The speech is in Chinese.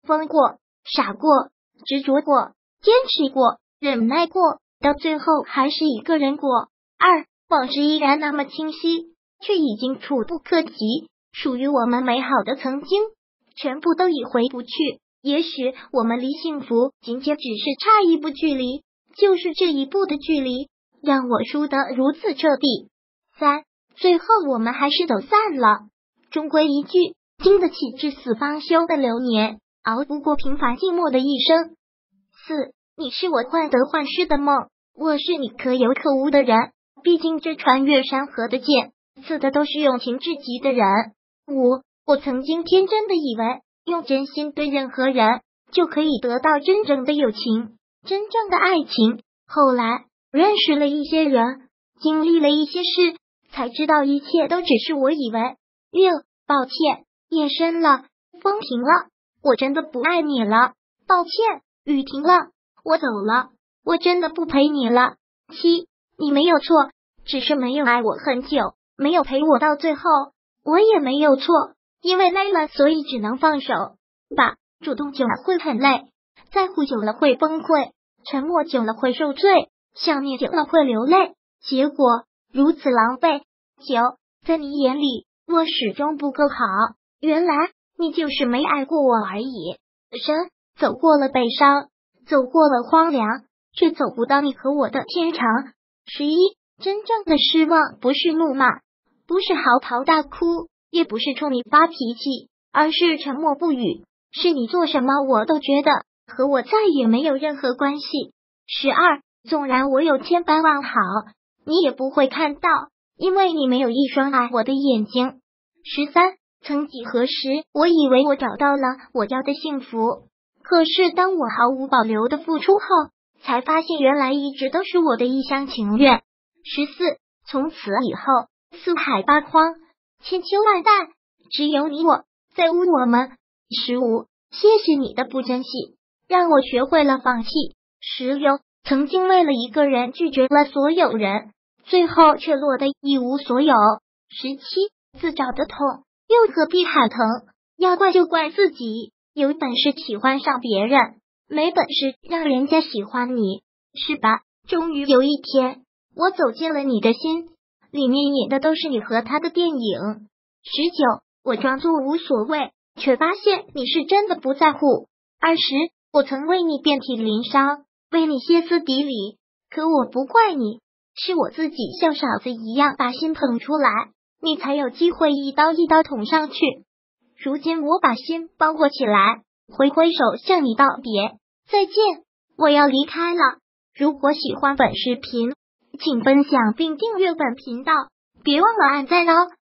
疯过，傻过，执着过，坚持过，忍耐过，到最后还是一个人过。二，往事依然那么清晰，却已经触不可及，属于我们美好的曾经，全部都已回不去。也许我们离幸福仅仅只是差一步距离，就是这一步的距离，让我输得如此彻底。三，最后我们还是走散了。终归一句，经得起至死方休的流年，熬不过平凡寂寞的一生。四，你是我患得患失的梦，我是你可有可无的人，毕竟这穿越山河的剑，刺的都是用情至极的人。五，我曾经天真的以为，用真心对任何人，就可以得到真正的友情，真正的爱情。后来认识了一些人，经历了一些事，才知道一切都只是我以为。六，抱歉，夜深了，风停了，我真的不爱你了。抱歉，雨停了，我走了，我真的不陪你了。七，你没有错，只是没有爱我很久，没有陪我到最后。我也没有错，因为累了，所以只能放手。八，主动久了会很累，在乎久了会崩溃，沉默久了会受罪，想念久了会流泪，结果如此狼狈。九，在你眼里，我始终不够好，原来你就是没爱过我而已。深，走过了悲伤，走过了荒凉，却走不到你和我的天长。11，真正的失望不是怒骂，不是嚎啕大哭，也不是冲你发脾气，而是沉默不语，是你做什么我都觉得和我再也没有任何关系。12，纵然我有千般万好，你也不会看到，因为你没有一双爱我的眼睛。13，曾几何时，我以为我找到了我要的幸福，可是当我毫无保留的付出后，才发现原来一直都是我的一厢情愿。14，从此以后，四海八荒，千秋万代，只有你我在乎我们。15，谢谢你的不珍惜，让我学会了放弃。16，曾经为了一个人拒绝了所有人，最后却落得一无所有。17，自找的痛，又何必喊疼？要怪就怪自己，有本事喜欢上别人，没本事让人家喜欢你，是吧？终于有一天，我走进了你的心，里面演的都是你和他的电影。19，我装作无所谓，却发现你是真的不在乎。20，我曾为你遍体鳞伤，为你歇斯底里，可我不怪你，是我自己像傻子一样把心捧出来，你才有机会一刀一刀捅上去。如今我把心包裹起来，挥挥手向你道别，再见，我要离开了。如果喜欢本视频，请分享并订阅本频道，别忘了按赞哦。